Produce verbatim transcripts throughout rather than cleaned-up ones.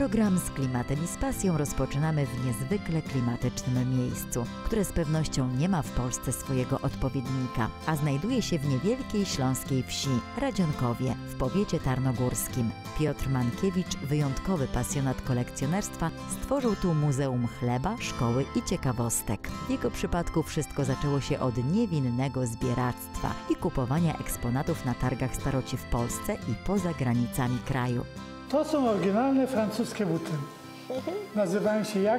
Program z klimatem i z pasją rozpoczynamy w niezwykle klimatycznym miejscu, które z pewnością nie ma w Polsce swojego odpowiednika, a znajduje się w niewielkiej śląskiej wsi Radzionkowie w powiecie tarnogórskim. Piotr Mankiewicz, wyjątkowy pasjonat kolekcjonerstwa, stworzył tu Muzeum Chleba, Szkoły i Ciekawostek. W jego przypadku wszystko zaczęło się od niewinnego zbieractwa i kupowania eksponatów na targach staroci w Polsce i poza granicami kraju. To są oryginalne francuskie buty. Nazywają się jak?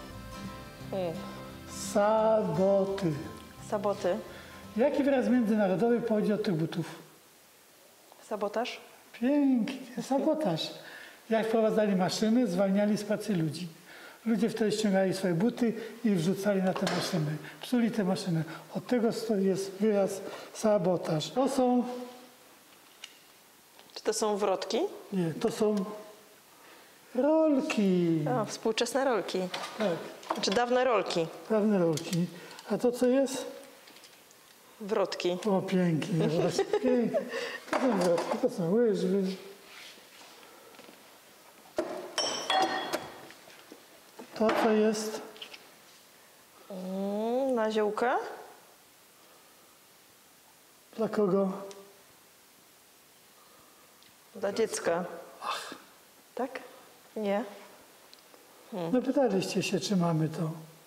Saboty. Saboty. Jaki wyraz międzynarodowy pochodzi od tych butów? Sabotaż? Pięknie, sabotaż. Jak wprowadzali maszyny, zwalniali z pracy ludzi. Ludzie wtedy ściągali swoje buty i wrzucali na te maszyny. Psuli te maszyny. Od tego jest wyraz sabotaż. To są... Czy to są wrotki? Nie, to są rolki. O, współczesne rolki. Tak. Czy dawne rolki? Dawne rolki. A to co jest? Wrotki. O, pięknie, właśnie, pięknie. To są wrotki, to są łyżwy. To co jest? Mm, na ziółka? Dla kogo? Dla dziecka. Ach. Tak? Nie? Hmm. No pytaliście się, czy mamy to.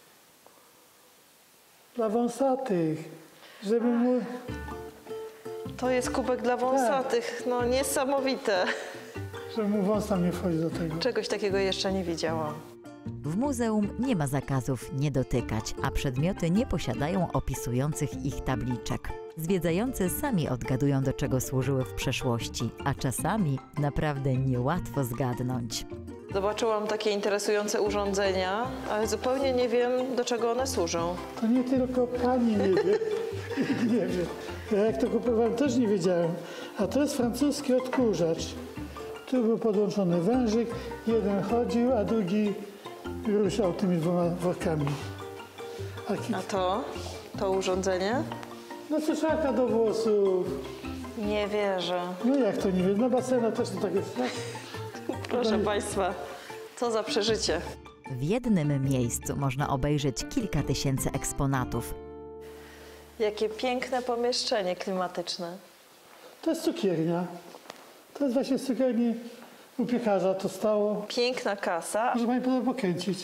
Dla wąsatych. Żeby mu... To jest kubek dla wąsatych. No niesamowite. Żeby mu wąs tam nie wchodzi do tego. Czegoś takiego jeszcze nie widziałam. W muzeum nie ma zakazów nie dotykać, a przedmioty nie posiadają opisujących ich tabliczek. Zwiedzający sami odgadują, do czego służyły w przeszłości, a czasami naprawdę niełatwo zgadnąć. Zobaczyłam takie interesujące urządzenia, ale zupełnie nie wiem, do czego one służą. To nie tylko pani nie wie. Nie wiem. Ja jak to kupowałem, też nie wiedziałem. A to jest francuski odkurzacz. Tu był podłączony wężyk, jeden chodził, a drugi ruszał tymi dwoma workami. A, a to? To urządzenie? No suszarka do włosów. Nie wierzę. No jak to nie wiem? No basena też to tak jest. Tak? Proszę Państwa, co za przeżycie. W jednym miejscu można obejrzeć kilka tysięcy eksponatów. Jakie piękne pomieszczenie klimatyczne. To jest cukiernia. To jest właśnie z cukierni u piekarza to stało. Piękna kasa. Może Pani podobno pokręcić.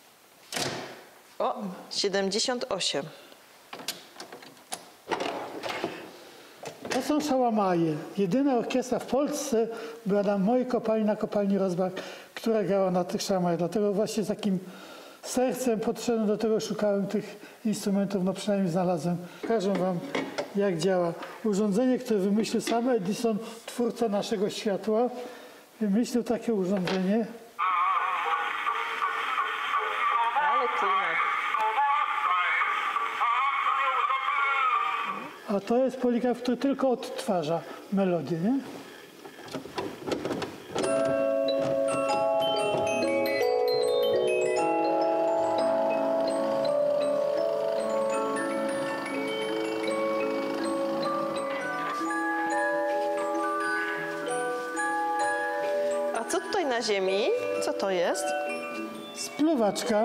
O, siedemdziesiąt osiem. To są szałamaje. Jedyna orkiestra w Polsce była na mojej kopalni, na kopalni Rozbach, która grała na tych szałamajach. Dlatego właśnie z takim sercem podszedłem do tego, szukałem tych instrumentów, no przynajmniej znalazłem. Pokażę Wam, jak działa. Urządzenie, które wymyślił sam Edison, twórca naszego światła, wymyślił takie urządzenie. Ale klimat. A to jest poligraf, który tylko odtwarza melodię, nie? A co tutaj na ziemi? Co to jest? Spluwaczka.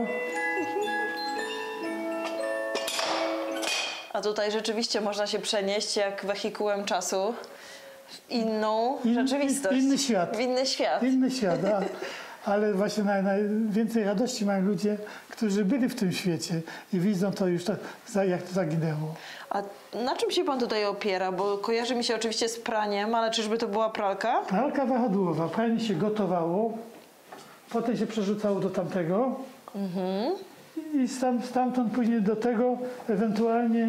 A tutaj rzeczywiście można się przenieść jak wehikułem czasu w inną In, rzeczywistość. Inny świat. W inny świat. Inny świat, a, ale właśnie naj, najwięcej radości mają ludzie, którzy byli w tym świecie i widzą to już, tak, jak to zaginęło. A na czym się Pan tutaj opiera? Bo kojarzy mi się oczywiście z praniem, ale czyżby to była pralka? Pralka wahadłowa. Pranie się gotowało, potem się przerzucało do tamtego. Mhm. I stam, stamtąd później do tego ewentualnie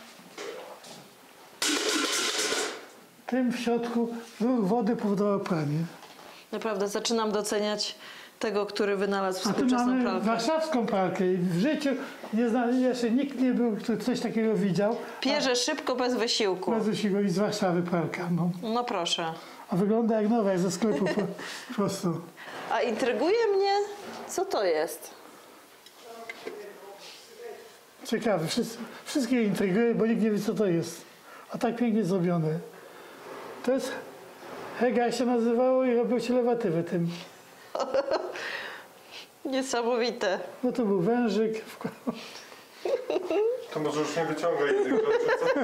tym w środku ruch wody powodował pranie. Naprawdę zaczynam doceniać tego, który wynalazł A tu współczesną mamy pralkę. warszawską pralkę i w życiu nie zna, jeszcze nikt nie był, który coś takiego widział. Pierze szybko, bez wysiłku. Bez wysiłku i z Warszawy pralka. No. No proszę. A wygląda jak nowa, jak ze sklepu po, po prostu. A intryguje mnie, co to jest? Ciekawe, wszyscy, wszystkie intryguje, bo nikt nie wie, co to jest. A tak pięknie zrobione. To jest Hega się nazywało i robił się lewatywy tym. Niesamowite. No to był wężyk. To może już nie wyciągaj tych rzeczy, co?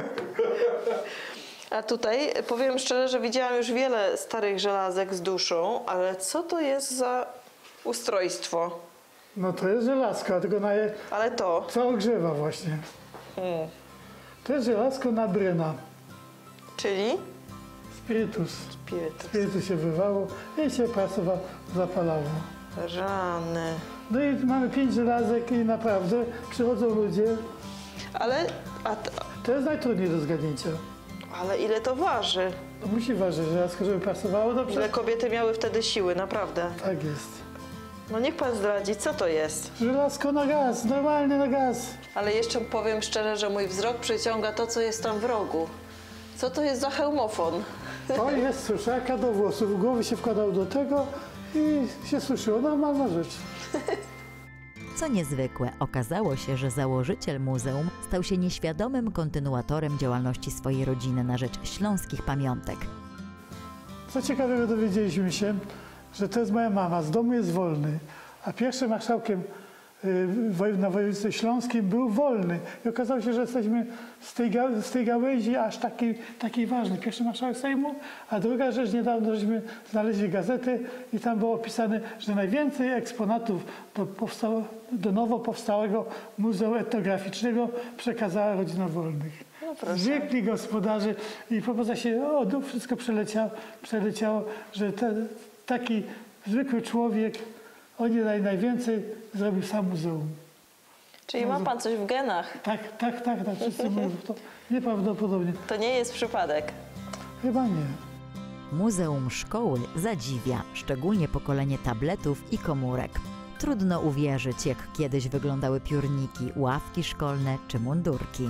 A tutaj powiem szczerze, że widziałam już wiele starych żelazek z duszą, ale co to jest za ustrojstwo? No to jest żelazko, tylko na je, Ale to. co ogrzewa właśnie. Hmm. To jest żelazko na bryna. Czyli? Spirytus. Spirytus. Spirytus się wywało i się prasowa zapalało. Rany. No i mamy pięć żelazek i naprawdę przychodzą ludzie. Ale, a, t- To jest najtrudniej do zgadnięcia. ale ile to waży? To musi ważyć żelazko, żeby prasowało dobrze. Ile kobiety miały wtedy siły, naprawdę. Tak jest. No niech pan zdradzi, co to jest? Żelazko na gaz, normalnie na gaz. Ale jeszcze powiem szczerze, że mój wzrok przyciąga to, co jest tam w rogu. Co to jest za hełmofon? To jest suszarka do włosów. Głowy się wkładał do tego i się suszyło. Normalna rzecz. Co niezwykłe, okazało się, że założyciel muzeum stał się nieświadomym kontynuatorem działalności swojej rodziny na rzecz śląskich pamiątek. Co ciekawego, dowiedzieliśmy się, że to jest moja mama, z domu jest wolny, a pierwszym marszałkiem y, woj- na województwie śląskim był Wolny. I okazało się, że jesteśmy z tej, ga- z tej gałęzi aż takiej, takiej ważnej. Pierwszy marszałek Sejmu, a druga rzecz, niedawno żeśmy znaleźli gazetę i tam było opisane, że najwięcej eksponatów do, powstało, do nowo powstałego Muzeum Etnograficznego przekazała rodzina Wolnych. No proszę. Zwiekli gospodarze i po prostu się o, no, wszystko przeleciało, przeleciało że ten, taki zwykły człowiek, on nie naj, najwięcej zrobił sam muzeum. Czyli ma pan coś w genach. Tak, tak, tak, tak, wszyscy mówią, to nieprawdopodobnie. To nie jest przypadek. Chyba nie. Muzeum Szkoły zadziwia, szczególnie pokolenie tabletów i komórek. Trudno uwierzyć, jak kiedyś wyglądały piórniki, ławki szkolne czy mundurki.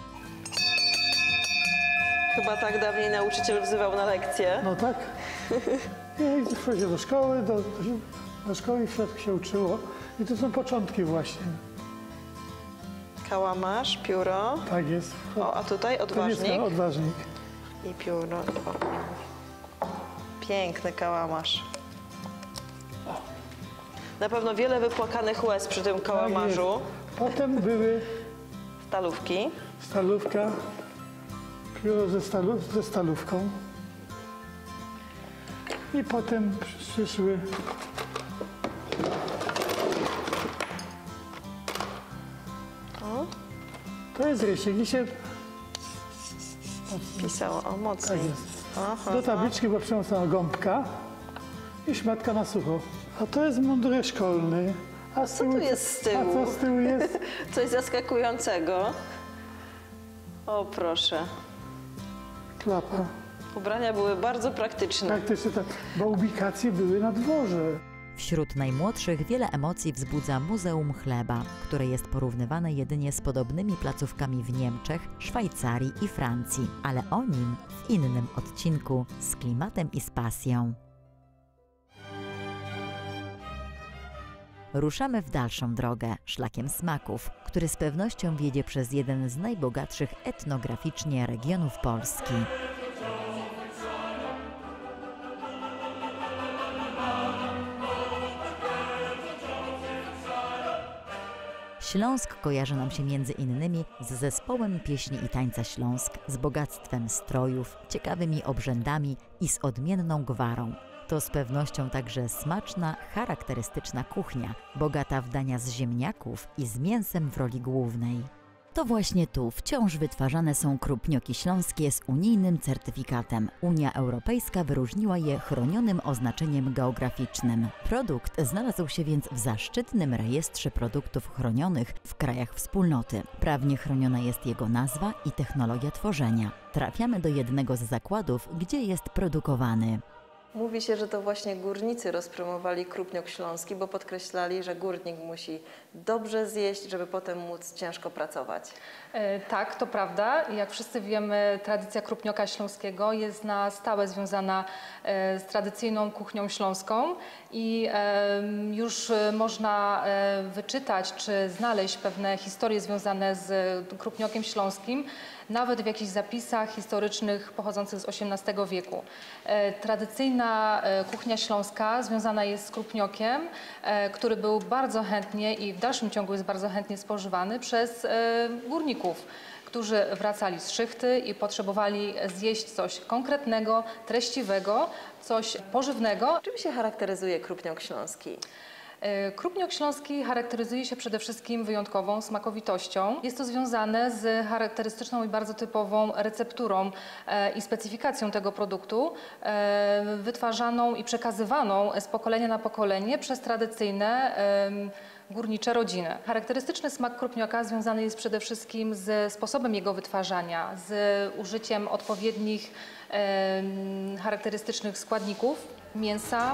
Chyba tak dawniej nauczyciel wzywał na lekcję. No tak. I wchodziło do szkoły, do, do, do szkoły i w środku się uczyło. I to są początki właśnie. Kałamarz, pióro. Tak jest. O, a tutaj To jest odważnik odważnik. i pióro. O. Piękny kałamarz. Na pewno wiele wypłakanych łez przy tym Tak kałamarzu. jest. Potem były Stalówki. stalówka, pióro ze, stalu, ze stalówką. I potem przyszły O, to jest rysik i się pisało. O, tak mocniej. jest. Aha, Do tabliczki była przyłączona gąbka i szmatka na sucho. A to jest mundurek szkolny. A z Co tu jest z tyłu? A co z tyłu jest? Coś zaskakującego. O, proszę. Klapa. Ubrania były bardzo praktyczne. Praktycznie tak, bo ubikacje były na dworze. Wśród najmłodszych wiele emocji wzbudza Muzeum Chleba, które jest porównywane jedynie z podobnymi placówkami w Niemczech, Szwajcarii i Francji, ale o nim w innym odcinku z klimatem i z pasją. Ruszamy w dalszą drogę, szlakiem smaków, który z pewnością wiedzie przez jeden z najbogatszych etnograficznie regionów Polski. Śląsk kojarzy nam się między innymi z zespołem pieśni i tańca Śląsk, z bogactwem strojów, ciekawymi obrzędami i z odmienną gwarą. To z pewnością także smaczna, charakterystyczna kuchnia, bogata w dania z ziemniaków i z mięsem w roli głównej. To właśnie tu wciąż wytwarzane są krupnioki śląskie z unijnym certyfikatem. Unia Europejska wyróżniła je chronionym oznaczeniem geograficznym. Produkt znalazł się więc w zaszczytnym rejestrze produktów chronionych w krajach wspólnoty. Prawnie chroniona jest jego nazwa i technologia tworzenia. Trafiamy do jednego z zakładów, gdzie jest produkowany. Mówi się, że to właśnie górnicy rozpromowali krupniok śląski, bo podkreślali, że górnik musi dobrze zjeść, żeby potem móc ciężko pracować. E, Tak, to prawda. Jak wszyscy wiemy, tradycja krupnioka śląskiego jest na stałe związana e, z tradycyjną kuchnią śląską i e, już e, można e, wyczytać czy znaleźć pewne historie związane z krupniokiem śląskim nawet w jakichś zapisach historycznych pochodzących z osiemnastego wieku. E, tradycyjna e, kuchnia śląska związana jest z krupniokiem, e, który był bardzo chętnie i w dalszym ciągu jest bardzo chętnie spożywany przez e, górników, którzy wracali z szychty i potrzebowali zjeść coś konkretnego, treściwego, coś pożywnego. Czym się charakteryzuje krupniok śląski? Krupniok śląski charakteryzuje się przede wszystkim wyjątkową smakowitością. Jest to związane z charakterystyczną i bardzo typową recepturą i specyfikacją tego produktu, wytwarzaną i przekazywaną z pokolenia na pokolenie przez tradycyjne górnicze rodziny. Charakterystyczny smak krupnioka związany jest przede wszystkim ze sposobem jego wytwarzania, z użyciem odpowiednich charakterystycznych składników, mięsa,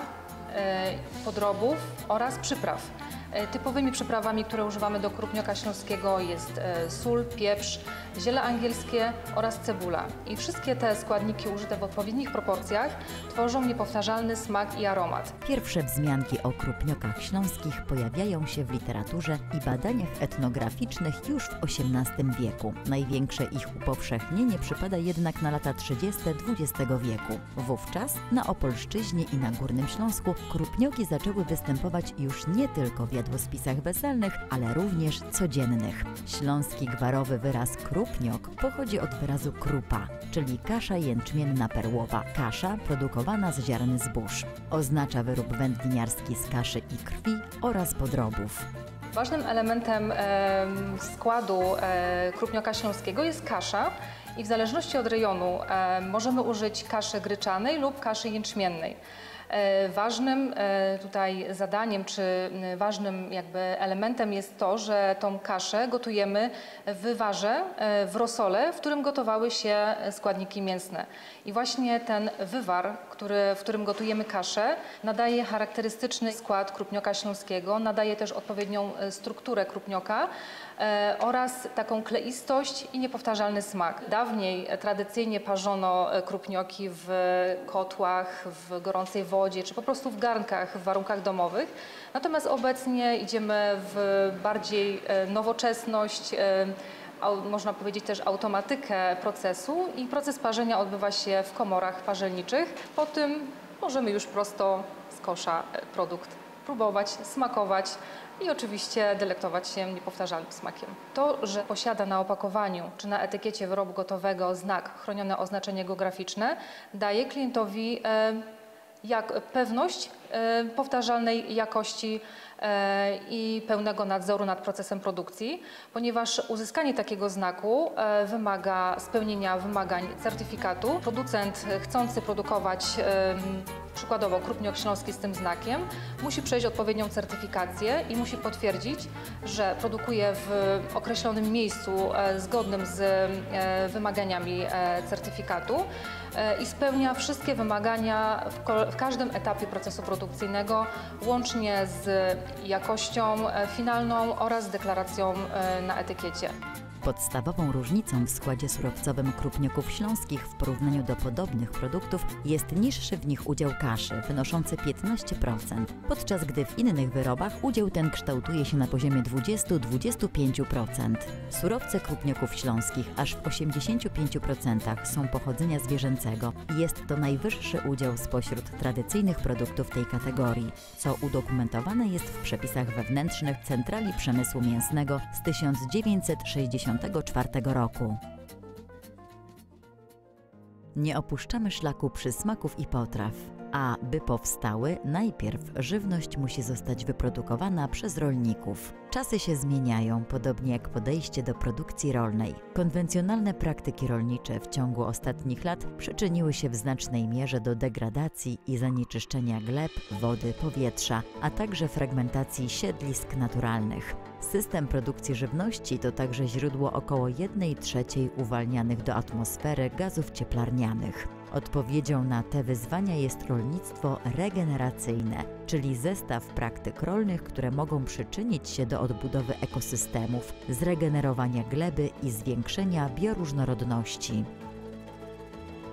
podrobów oraz przypraw. Typowymi przyprawami, które używamy do krupnioka śląskiego jest sól, pieprz, ziele angielskie oraz cebula. I wszystkie te składniki użyte w odpowiednich proporcjach tworzą niepowtarzalny smak i aromat. Pierwsze wzmianki o krupniokach śląskich pojawiają się w literaturze i badaniach etnograficznych już w osiemnastym wieku. Największe ich upowszechnienie przypada jednak na lata trzydzieste dwudziestego wieku. Wówczas na Opolszczyźnie i na Górnym Śląsku krupnioki zaczęły występować już nie tylko w jadłospisach weselnych, ale również codziennych. Śląski gwarowy wyraz krupniok pochodzi od wyrazu krupa, czyli kasza jęczmienna perłowa, kasza produkowana z ziaren zbóż. Oznacza wyrób wędliniarski z kaszy i krwi oraz podrobów. Ważnym elementem e, składu e, krupnioka śląskiego jest kasza i w zależności od rejonu e, możemy użyć kaszy gryczanej lub kaszy jęczmiennej. Ważnym tutaj zadaniem, czy ważnym jakby elementem jest to, że tą kaszę gotujemy w wywarze, w rosole, w którym gotowały się składniki mięsne. I właśnie ten wywar, który, w którym gotujemy kaszę, nadaje charakterystyczny skład krupnioka śląskiego, nadaje też odpowiednią strukturę krupnioka oraz taką kleistość i niepowtarzalny smak. Dawniej tradycyjnie parzono krupnioki w kotłach, w gorącej wodzie, czy po prostu w garnkach w warunkach domowych. Natomiast obecnie idziemy w bardziej nowoczesność, można powiedzieć też automatykę procesu i proces parzenia odbywa się w komorach parzelniczych. Po tym możemy już prosto z kosza produkt próbować, smakować i oczywiście delektować się niepowtarzalnym smakiem. To, że posiada na opakowaniu czy na etykiecie wyrobu gotowego znak chronione oznaczenie geograficzne, daje klientowi e, jak pewność e, powtarzalnej jakości e, i pełnego nadzoru nad procesem produkcji, ponieważ uzyskanie takiego znaku e, wymaga spełnienia wymagań certyfikatu. Producent chcący produkować e, przykładowo krupniok śląski z tym znakiem musi przejść odpowiednią certyfikację i musi potwierdzić, że produkuje w określonym miejscu e, zgodnym z e, wymaganiami e, certyfikatu e, i spełnia wszystkie wymagania w, w każdym etapie procesu produkcyjnego, łącznie z jakością e, finalną oraz deklaracją e, na etykiecie. Podstawową różnicą w składzie surowcowym krupnioków śląskich w porównaniu do podobnych produktów jest niższy w nich udział kaszy, wynoszący piętnaście procent, podczas gdy w innych wyrobach udział ten kształtuje się na poziomie dwadzieścia do dwudziestu pięciu procent. Surowce krupnioków śląskich aż w osiemdziesięciu pięciu procentach są pochodzenia zwierzęcego i jest to najwyższy udział spośród tradycyjnych produktów tej kategorii, co udokumentowane jest w przepisach wewnętrznych Centrali Przemysłu Mięsnego z tysiąc dziewięćset sześćdziesiątego czwartego roku. Nie opuszczamy szlaku przysmaków i potraw, a by powstały, najpierw żywność musi zostać wyprodukowana przez rolników. Czasy się zmieniają, podobnie jak podejście do produkcji rolnej. Konwencjonalne praktyki rolnicze w ciągu ostatnich lat przyczyniły się w znacznej mierze do degradacji i zanieczyszczenia gleb, wody, powietrza, a także fragmentacji siedlisk naturalnych. System produkcji żywności to także źródło około jednej trzeciej uwalnianych do atmosfery gazów cieplarnianych. Odpowiedzią na te wyzwania jest rolnictwo regeneracyjne, czyli zestaw praktyk rolnych, które mogą przyczynić się do odbudowy ekosystemów, zregenerowania gleby i zwiększenia bioróżnorodności.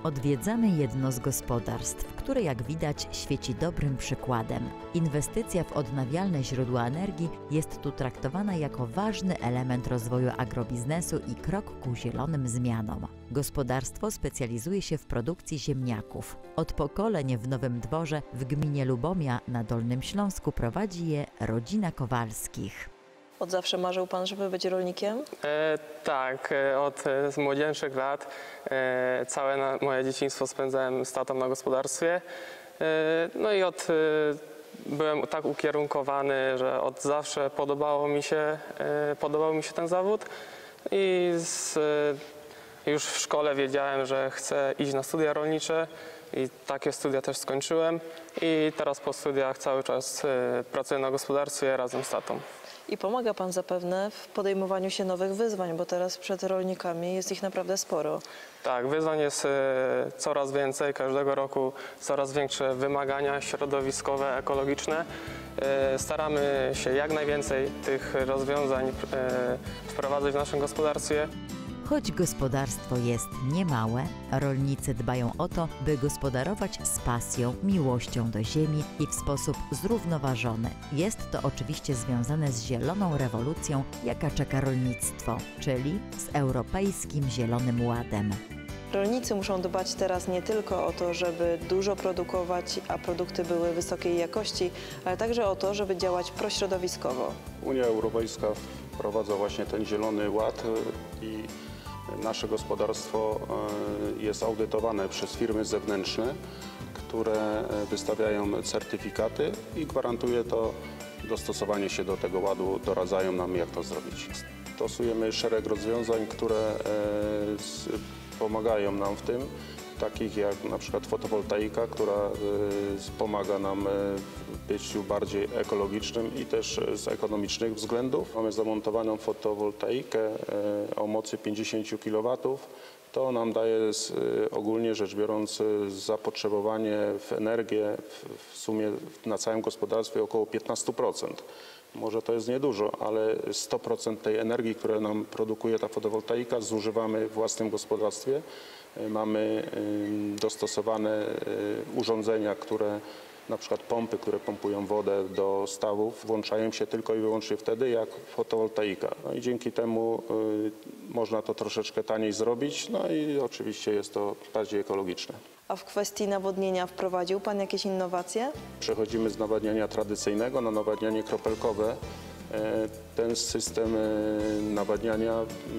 Odwiedzamy jedno z gospodarstw, które jak widać świeci dobrym przykładem. Inwestycja w odnawialne źródła energii jest tu traktowana jako ważny element rozwoju agrobiznesu i krok ku zielonym zmianom. Gospodarstwo specjalizuje się w produkcji ziemniaków. Od pokoleń w Nowym Dworze w gminie Lubomia na Dolnym Śląsku prowadzi je rodzina Kowalskich. Od zawsze marzył Pan, żeby być rolnikiem? E, tak, e, od e, z młodzieńczych lat e, całe na, moje dzieciństwo spędzałem z tatą na gospodarstwie. E, no i od, e, byłem tak ukierunkowany, że od zawsze podobało mi się, e, podobał mi się ten zawód i z, e, już w szkole wiedziałem, że chcę iść na studia rolnicze i takie studia też skończyłem i teraz po studiach cały czas e, pracuję na gospodarstwie razem z tatą. I pomaga Pan zapewne w podejmowaniu się nowych wyzwań, bo teraz przed rolnikami jest ich naprawdę sporo. Tak, wyzwań jest e, coraz więcej, każdego roku coraz większe wymagania środowiskowe, ekologiczne. E, staramy się jak najwięcej tych rozwiązań e, wprowadzać w naszym gospodarstwie. Choć gospodarstwo jest niemałe, rolnicy dbają o to, by gospodarować z pasją, miłością do ziemi i w sposób zrównoważony. Jest to oczywiście związane z zieloną rewolucją, jaka czeka rolnictwo, czyli z Europejskim Zielonym Ładem. Rolnicy muszą dbać teraz nie tylko o to, żeby dużo produkować, a produkty były wysokiej jakości, ale także o to, żeby działać prośrodowiskowo. Unia Europejska wprowadza właśnie ten Zielony Ład i nasze gospodarstwo jest audytowane przez firmy zewnętrzne, które wystawiają certyfikaty i gwarantuje to dostosowanie się do tego ładu, doradzają nam, jak to zrobić. Stosujemy szereg rozwiązań, które pomagają nam w tym, takich jak na przykład fotowoltaika, która pomaga nam w byciu bardziej ekologicznym i też z ekonomicznych względów. Mamy zamontowaną fotowoltaikę o mocy pięćdziesiąt kilowatów. To nam daje ogólnie rzecz biorąc zapotrzebowanie w energię w sumie na całym gospodarstwie około piętnaście procent. Może to jest niedużo, ale sto procent tej energii, którą nam produkuje ta fotowoltaika, zużywamy w własnym gospodarstwie. Mamy dostosowane urządzenia, które na przykład pompy, które pompują wodę do stawów, włączają się tylko i wyłącznie wtedy, jak fotowoltaika. No i dzięki temu można to troszeczkę taniej zrobić, no i oczywiście jest to bardziej ekologiczne. A w kwestii nawodnienia wprowadził Pan jakieś innowacje? Przechodzimy z nawadniania tradycyjnego na nawadnianie kropelkowe. Ten system nawadniania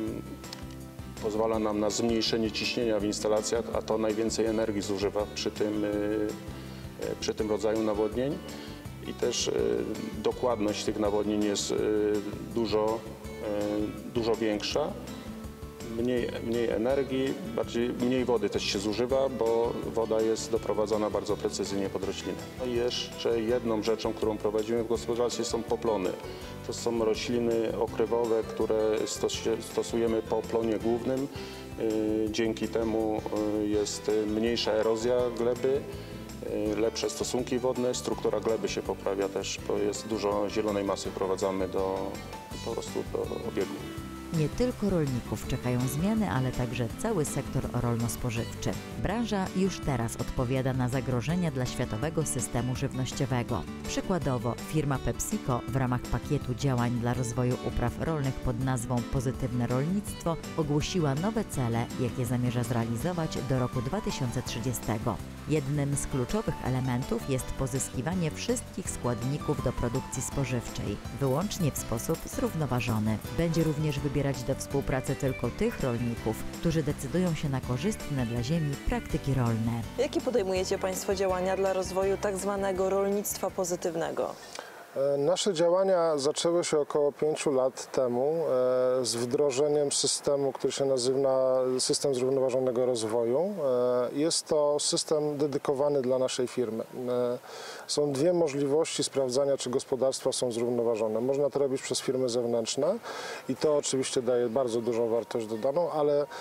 pozwala nam na zmniejszenie ciśnienia w instalacjach, a to najwięcej energii zużywa przy tym, przy tym rodzaju nawodnień. I też dokładność tych nawodnień jest dużo, dużo większa. Mniej, mniej energii, bardziej, mniej wody też się zużywa, bo woda jest doprowadzana bardzo precyzyjnie pod rośliny. No i jeszcze jedną rzeczą, którą prowadzimy w gospodarstwie, są poplony. To są rośliny okrywowe, które stosujemy po plonie głównym. Dzięki temu jest mniejsza erozja gleby, lepsze stosunki wodne, struktura gleby się poprawia też, bo jest dużo zielonej masy wprowadzamy do, po prostu do obiegu. Nie tylko rolników czekają zmiany, ale także cały sektor rolno-spożywczy. Branża już teraz odpowiada na zagrożenia dla światowego systemu żywnościowego. Przykładowo firma PepsiCo w ramach pakietu działań dla rozwoju upraw rolnych pod nazwą Pozytywne Rolnictwo ogłosiła nowe cele, jakie zamierza zrealizować do roku dwa tysiące trzydziestego. Jednym z kluczowych elementów jest pozyskiwanie wszystkich składników do produkcji spożywczej, wyłącznie w sposób zrównoważony. Będzie również wybierać do współpracy tylko tych rolników, którzy decydują się na korzystne dla ziemi praktyki rolne. Jakie podejmujecie Państwo działania dla rozwoju tak zwanego rolnictwa pozytywnego? Nasze działania zaczęły się około pięciu lat temu z wdrożeniem systemu, który się nazywa System Zrównoważonego Rozwoju. Jest to system dedykowany dla naszej firmy. Są dwie możliwości sprawdzania, czy gospodarstwa są zrównoważone. Można to robić przez firmy zewnętrzne i to oczywiście daje bardzo dużą wartość dodaną, ale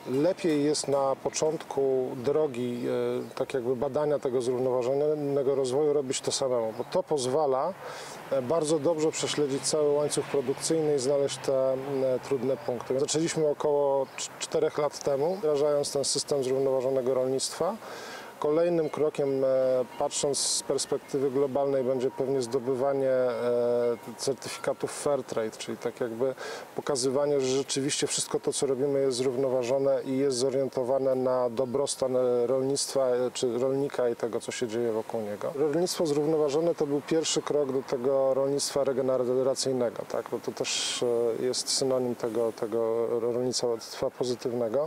lepiej jest na początku drogi, e, tak jakby badania tego zrównoważonego rozwoju robić to samemu, bo to pozwala e, bardzo dobrze prześledzić cały łańcuch produkcyjny i znaleźć te e, trudne punkty. Zaczęliśmy około czterech lat temu, wdrażając ten system zrównoważonego rolnictwa. Kolejnym krokiem, e, patrząc z perspektywy globalnej, będzie pewnie zdobywanie e, certyfikatów Fairtrade, czyli tak jakby pokazywanie, że rzeczywiście wszystko to, co robimy, jest zrównoważone i jest zorientowane na dobrostan rolnictwa e, czy rolnika i tego, co się dzieje wokół niego. Rolnictwo zrównoważone to był pierwszy krok do tego rolnictwa regeneracyjnego, tak? Bo to też e, jest synonim tego, tego rolnictwa pozytywnego.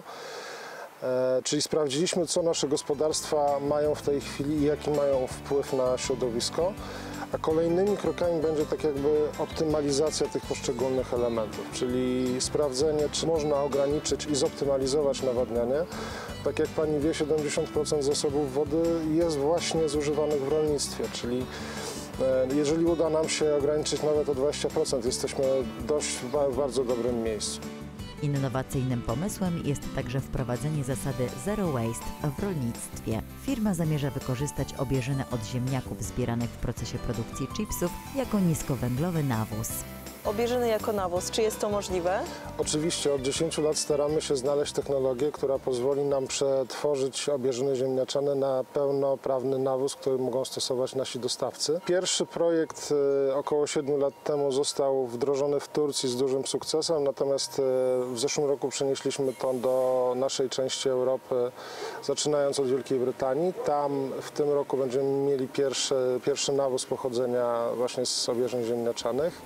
E, czyli sprawdziliśmy, co nasze gospodarstwa mają w tej chwili i jaki mają wpływ na środowisko, a kolejnymi krokami będzie tak jakby optymalizacja tych poszczególnych elementów, czyli sprawdzenie, czy można ograniczyć i zoptymalizować nawadnianie. Tak jak Pani wie, siedemdziesiąt procent zasobów wody jest właśnie zużywanych w rolnictwie, czyli e, jeżeli uda nam się ograniczyć nawet o dwadzieścia procent, jesteśmy dość w bardzo dobrym miejscu. Innowacyjnym pomysłem jest także wprowadzenie zasady Zero Waste w rolnictwie. Firma zamierza wykorzystać obieżynę od ziemniaków zbieranych w procesie produkcji chipsów jako niskowęglowy nawóz. Obieżyny jako nawóz, czy jest to możliwe? Oczywiście od dziesięciu lat staramy się znaleźć technologię, która pozwoli nam przetworzyć obieżyny ziemniaczane na pełnoprawny nawóz, który mogą stosować nasi dostawcy. Pierwszy projekt około siedmiu lat temu został wdrożony w Turcji z dużym sukcesem, natomiast w zeszłym roku przenieśliśmy to do naszej części Europy, zaczynając od Wielkiej Brytanii. Tam w tym roku będziemy mieli pierwszy, pierwszy nawóz pochodzenia właśnie z obieżyn ziemniaczanych,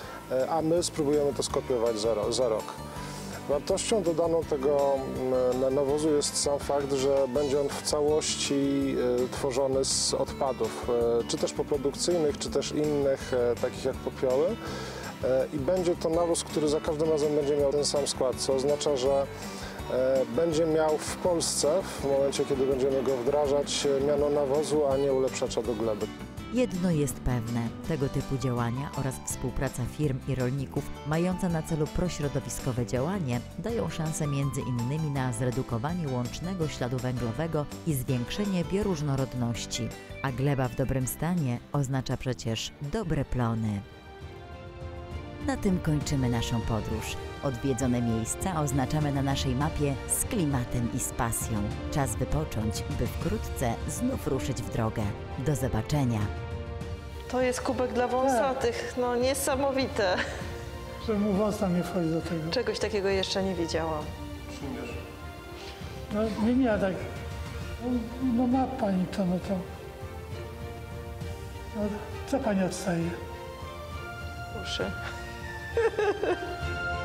a my spróbujemy to skopiować za, za rok. Wartością dodaną tego nawozu jest sam fakt, że będzie on w całości tworzony z odpadów, czy też poprodukcyjnych, czy też innych, takich jak popioły. I będzie to nawóz, który za każdym razem będzie miał ten sam skład, co oznacza, że będzie miał w Polsce, w momencie kiedy będziemy go wdrażać, miano nawozu, a nie ulepszacza do gleby. Jedno jest pewne, tego typu działania oraz współpraca firm i rolników mająca na celu prośrodowiskowe działanie dają szansę między innymi na zredukowanie łącznego śladu węglowego i zwiększenie bioróżnorodności. A gleba w dobrym stanie oznacza przecież dobre plony. Na tym kończymy naszą podróż. Odwiedzone miejsca oznaczamy na naszej mapie z klimatem i z pasją. Czas wypocząć, by wkrótce znów ruszyć w drogę. Do zobaczenia. To jest kubek dla wąsatych, no niesamowite. Że mu wąsa nie wchodzi do tego. Czegoś takiego jeszcze nie widziałam. No nie, nie, tak. No, no ma pani to, no to. No, co pani odstaje? Uszy.